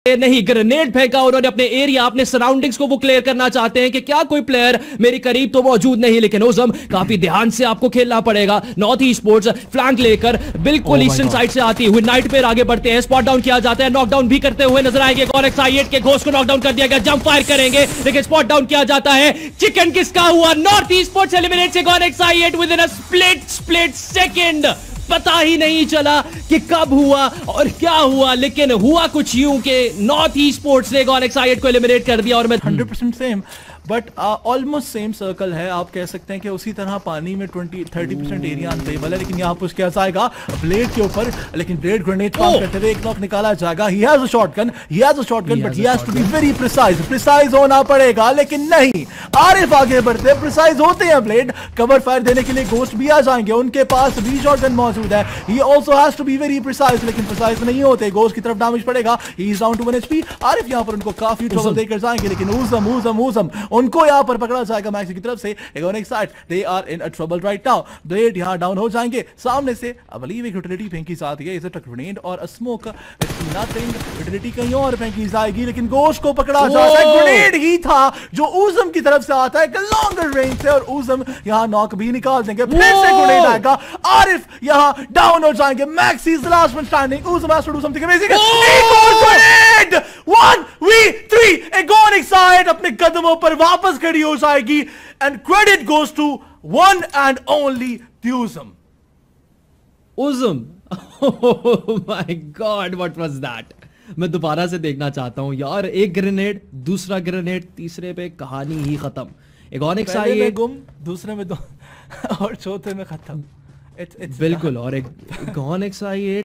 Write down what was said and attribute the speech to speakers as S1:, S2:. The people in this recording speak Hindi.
S1: नहीं, ग्रेनेड फेंका उन्होंने अपने एरिया, अपने सराउंडिंग्स को वो क्लियर करना चाहते हैं कि क्या कोई प्लेयर मेरे करीब तो मौजूद नहीं। लेकिन ओज़म काफी ध्यान से आपको खेलना पड़ेगा। नॉर्थ ईस्ट स्पोर्ट्स फ्लैंक लेकर बिल्कुल ईस्टर्न साइड से आती हुई नाइट पे आगे बढ़ते हैं। स्पॉट डाउन किया जाता है, नॉकडाउन भी करते हुए नजर आएंगे। गोनेक्स i8 के घोस्ट को नॉकडाउन कर दिया गया, जंप फायर करेंगे लेकिन स्पॉट डाउन किया जाता है। चिकन किसका हुआ? नॉर्थ ईस्ट स्पोर्ट्स एलिमिनेट से गोनेक्स i8 within a split second. पता ही नहीं चला कि कब हुआ और क्या हुआ, लेकिन हुआ कुछ यूं कि नॉर्थ ईस्ट स्पोर्ट्स ने गोनेक्स i8 को एलिमिनेट कर दिया। और मैं
S2: 100% same but almost same circle है। आप कह सकते हैं कि उसी तरह पानी में 20-30% एरिया अनस्टेबल है, लेकिन यहाँ पुश किया जाएगा ब्लेड के ऊपर, लेकिन ब्लेड ग्रेनेड पास करते हुए एक नॉक निकाला जाएगा। He has a shotgun but he has to be very precise होना पड़ेगा, लेकिन नहीं। आरिफ आगे बढ़ते प्रिसाइज होते हैं ब्लेड, कवर फायर देने के लिए घोस्ट भी आ जाएंगे, उनके पास भी शॉटगन मौजूद है। He also has to be very precise, लेकिन प्रिसाइज नहीं होते। घोस्ट की तरफ डैमेज पड़ेगा, he is down to 1 HP। Arif यहाँ पर उनको काफी ट्रबल देकर जाएंगे, लेकिन ऊज़म उनको यहां पर पकड़ा जाएगा मैक्सी की तरफ से। गोनेक्स side they are in a trouble right now. Blade यहां डाउन हो जाएंगे। सामने से आई बिलीव एक यूटिलिटी फेंकी जाती है, इज इट अ ग्रेनेड और अ स्मोक? नथिंग। यूटिलिटी कहीं और फेंकी जाएगी, लेकिन घोस्ट को पकड़ा जाता है। ग्रेनेड ही था जो ऊज़म की तरफ से आता है लॉन्गर रेंज से, और ऊज़म यहां नॉक भी निकाल देंगे। फिर से ग्रेनेड आएगा, आरिफ यहां डाउन हो जाएंगे। Maxi is the last one standing. ऊज़म has to do something amazing. एक और ग्रेनेड 1v3। गोनेक्स साइड अपने कदमों पर वापस खड़ी हो जाएगी and credit goes to one and only ऊज़म।
S1: Oh my god, what was that? मैं दोबारा से देखना चाहता हूं यार। एक ग्रेनेड, दूसरा ग्रेनेड, तीसरे पे कहानी ही खत्म। गोनेक्स i8
S2: गुम, दूसरे में दो और चौथे में खत्म।
S1: बिल्कुल। और एक गोनेक्स i8